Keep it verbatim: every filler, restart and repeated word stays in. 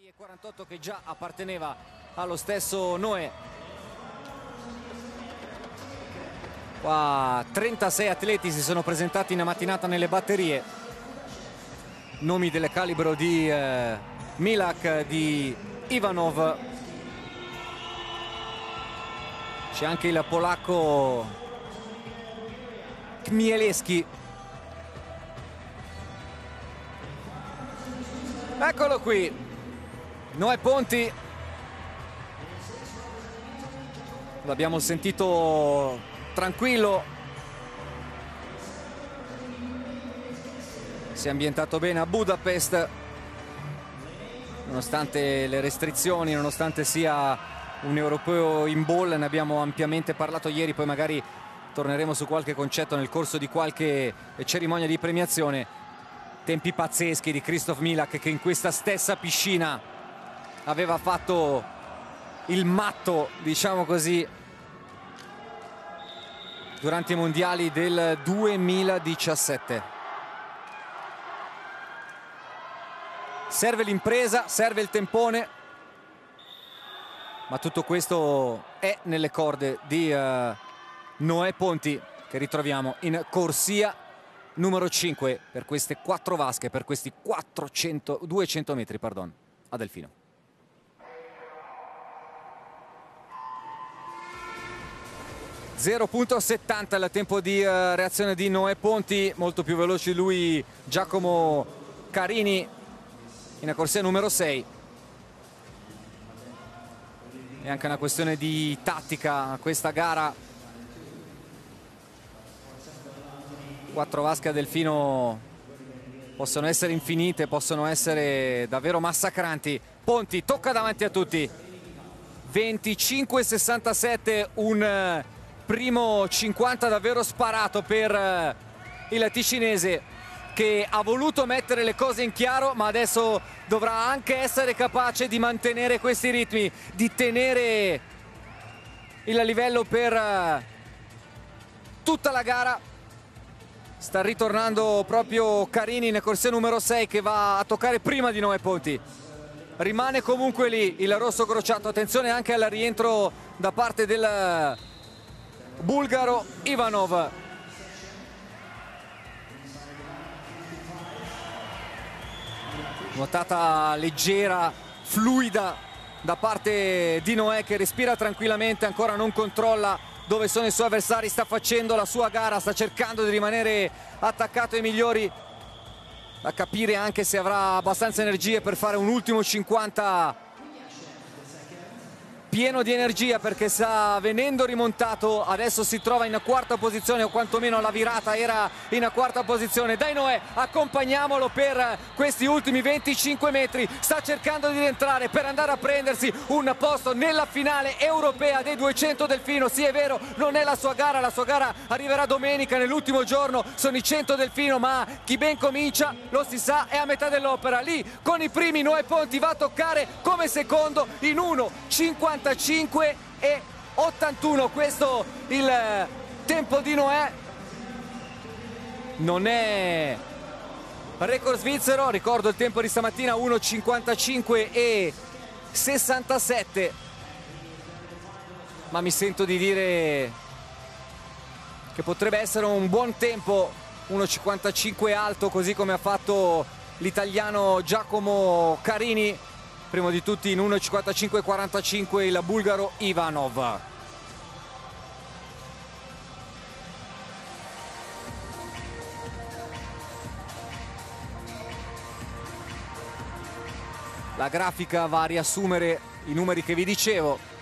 quarantotto che già apparteneva allo stesso Noè. Qua trentasei atleti si sono presentati in mattinata nelle batterie, nomi del calibro di eh, Milak, di Ivanov, c'è anche il polacco Chmielewski. Eccolo qui, Noè Ponti, l'abbiamo sentito tranquillo, si è ambientato bene a Budapest nonostante le restrizioni, nonostante sia un europeo in bolla. Ne abbiamo ampiamente parlato ieri, poi magari torneremo su qualche concetto nel corso di qualche cerimonia di premiazione. Tempi pazzeschi di Krzysztof Milak, che in questa stessa piscina aveva fatto il matto, diciamo così, durante i mondiali del duemiladiciassette. Serve l'impresa, serve il tempone, ma tutto questo è nelle corde di uh, Noè Ponti, che ritroviamo in corsia numero cinque per queste quattro vasche, per questi quattrocento, duecento metri, pardon, a Delfino. zero virgola settanta il tempo di uh, reazione di Noè Ponti, molto più veloce di lui Giacomo Carini in corsia numero sei. È anche una questione di tattica questa gara. Quattro vasche a Delfino possono essere infinite, possono essere davvero massacranti. Ponti tocca davanti a tutti, venticinque sessantasette, un primo cinquanta davvero sparato per il ticinese, che ha voluto mettere le cose in chiaro, ma adesso dovrà anche essere capace di mantenere questi ritmi, di tenere il livello per tutta la gara. Sta ritornando proprio Carini in corsia numero sei, che va a toccare prima di Noè Ponti. Rimane comunque lì il rosso crociato. Attenzione anche al rientro da parte del bulgaro Ivanov. Nuotata leggera, fluida da parte di Noè, che respira tranquillamente, ancora non controlla dove sono i suoi avversari, sta facendo la sua gara, sta cercando di rimanere attaccato ai migliori, da capire anche se avrà abbastanza energie per fare un ultimo cinquanta pieno di energia, perché sta venendo rimontato. Adesso si trova in quarta posizione, o quantomeno la virata era in quarta posizione. Dai Noè, accompagniamolo per questi ultimi venticinque metri, sta cercando di rientrare per andare a prendersi un posto nella finale europea dei duecento Delfino. Sì, è vero, non è la sua gara, la sua gara arriverà domenica, nell'ultimo giorno sono i cento Delfino, ma chi ben comincia, lo si sa, è a metà dell'opera. Lì con i primi Noè Ponti va a toccare come secondo in uno cinquantacinque e ottantuno. Questo il tempo di Noè, non è record svizzero, ricordo il tempo di stamattina, uno cinquantacinque e sessantasette, ma mi sento di dire che potrebbe essere un buon tempo, uno cinquantacinque alto, così come ha fatto l'italiano Giacomo Carini. Primo di tutti in uno cinquantacinque quarantacinque il bulgaro Ivanov. La grafica va a riassumere i numeri che vi dicevo.